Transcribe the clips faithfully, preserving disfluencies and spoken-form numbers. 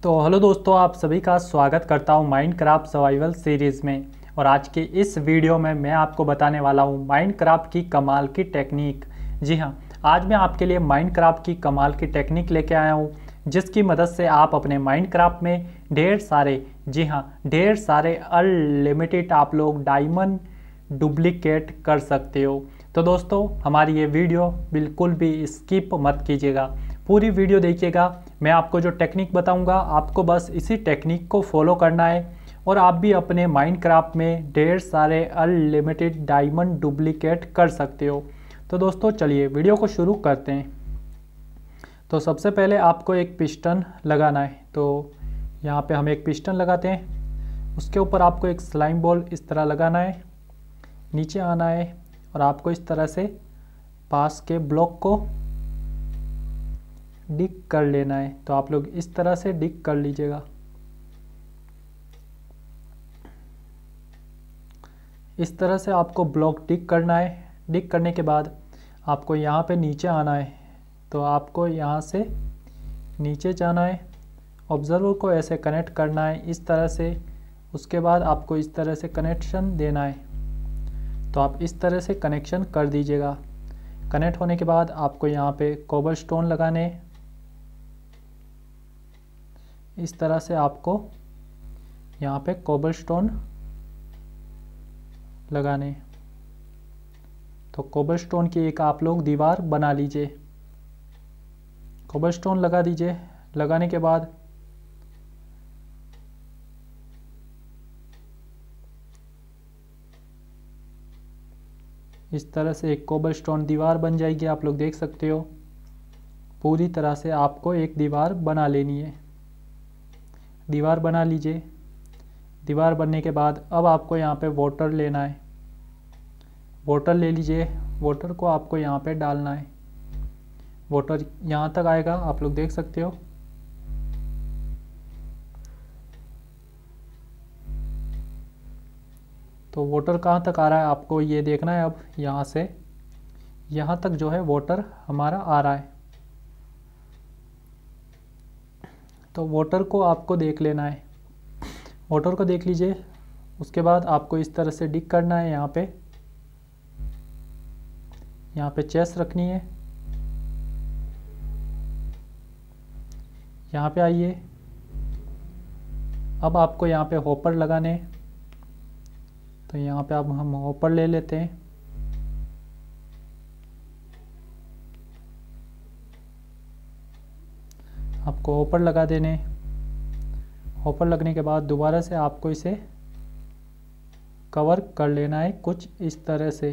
तो हेलो दोस्तों, आप सभी का स्वागत करता हूं माइनक्राफ्ट सर्वाइवल सीरीज़ में। और आज के इस वीडियो में मैं आपको बताने वाला हूं माइनक्राफ्ट की कमाल की टेक्निक। जी हां, आज मैं आपके लिए माइनक्राफ्ट की कमाल की टेक्निक लेके आया हूं, जिसकी मदद से आप अपने माइनक्राफ्ट में ढेर सारे जी हां ढेर सारे अनलिमिटेड आप लोग डायमंड डुप्लीकेट कर सकते हो। तो दोस्तों, हमारी ये वीडियो बिल्कुल भी स्किप मत कीजिएगा, पूरी वीडियो देखिएगा। मैं आपको जो टेक्निक बताऊंगा, आपको बस इसी टेक्निक को फॉलो करना है और आप भी अपने माइनक्राफ्ट में ढेर सारे अनलिमिटेड डायमंड डुप्लीकेट कर सकते हो। तो दोस्तों चलिए वीडियो को शुरू करते हैं। तो सबसे पहले आपको एक पिस्टन लगाना है। तो यहाँ पे हम एक पिस्टन लगाते हैं, उसके ऊपर आपको एक स्लाइम बॉल इस तरह लगाना है, नीचे आना है और आपको इस तरह से पास के ब्लॉक को डिग कर लेना है। तो आप लोग इस तरह से डिग कर लीजिएगा। इस तरह से आपको ब्लॉक डिग करना है। डिग करने के बाद आपको यहाँ पे नीचे आना है। तो आपको यहाँ से नीचे जाना है, ऑब्जर्वर को ऐसे कनेक्ट करना है इस तरह से। उसके बाद आपको इस तरह से कनेक्शन देना है। तो आप इस तरह से कनेक्शन कर दीजिएगा। कनेक्ट होने के बाद आपको यहाँ पे कोबलस्टोन लगाने, इस तरह से आपको यहाँ पे कोबलस्टोन लगाने। तो कोबलस्टोन की एक आप लोग दीवार बना लीजिए। कोबलस्टोन लगा दीजिए। लगाने के बाद इस तरह से एक कोबलस्टोन दीवार बन जाएगी। आप लोग देख सकते हो, पूरी तरह से आपको एक दीवार बना लेनी है। दीवार बना लीजिए। दीवार बनने के बाद अब आपको यहाँ पे वाटर लेना है। वाटर ले लीजिए। वाटर को आपको यहाँ पे डालना है। वाटर यहाँ तक आएगा, आप लोग देख सकते हो। तो वाटर कहाँ तक आ रहा है आपको ये देखना है। अब यहाँ से यहाँ तक जो है वाटर हमारा आ रहा है। तो वाटर को आपको देख लेना है। वाटर को देख लीजिए। उसके बाद आपको इस तरह से डिग करना है। यहाँ पे यहाँ पे चेस्ट रखनी है। यहाँ पे आइए। अब आपको यहाँ पे हॉपर लगाने। तो यहाँ पे अब हम हॉपर ले लेते हैं। आपको हॉपर लगा देने। हॉपर लगने के बाद दोबारा से आपको इसे कवर कर लेना है कुछ इस तरह से।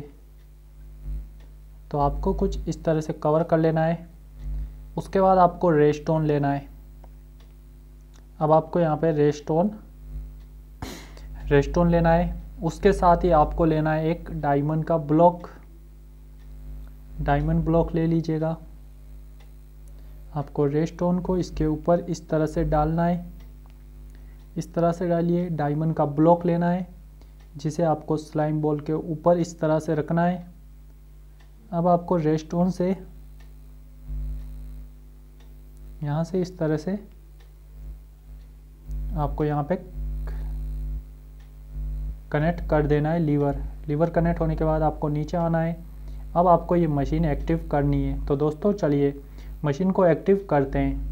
तो आपको कुछ इस तरह से कवर कर लेना है। उसके बाद आपको रेस्टोन लेना है। अब आपको यहाँ पे रेस्टोन रेस्टोन लेना है। उसके साथ ही आपको लेना है एक डायमंड का ब्लॉक। डायमंड ब्लॉक ले लीजिएगा। आपको रेस्टोन को इसके ऊपर इस तरह से डालना है। इस तरह से डालिए। डायमंड का ब्लॉक लेना है, जिसे आपको स्लाइम बॉल के ऊपर इस तरह से रखना है। अब आपको रेस्टोन से यहाँ से इस तरह से आपको यहाँ पे कनेक्ट कर देना है लीवर। लीवर कनेक्ट होने के बाद आपको नीचे आना है। अब आपको ये मशीन एक्टिव करनी है। तो दोस्तों चलिए मशीन को एक्टिव करते हैं।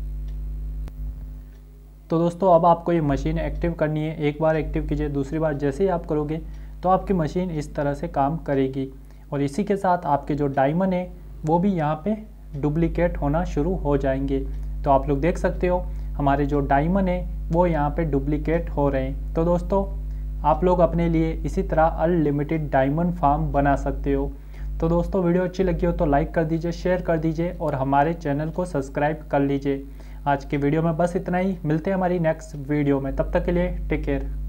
तो दोस्तों अब आपको ये मशीन एक्टिव करनी है। एक बार एक्टिव कीजिए, दूसरी बार जैसे ही आप करोगे तो आपकी मशीन इस तरह से काम करेगी। और इसी के साथ आपके जो डायमंड है वो भी यहाँ पे डुप्लीकेट होना शुरू हो जाएंगे। तो आप लोग देख सकते हो हमारे जो डायमंड है वो यहाँ पे डुप्लीकेट हो रहे हैं। तो दोस्तों आप लोग अपने लिए इसी तरह अनलिमिटेड डायमंड फार्म बना सकते हो। तो दोस्तों वीडियो अच्छी लगी हो तो लाइक कर दीजिए, शेयर कर दीजिए और हमारे चैनल को सब्सक्राइब कर लीजिए। आज की वीडियो में बस इतना ही। मिलते हैं हमारी नेक्स्ट वीडियो में। तब तक के लिए टेक केयर।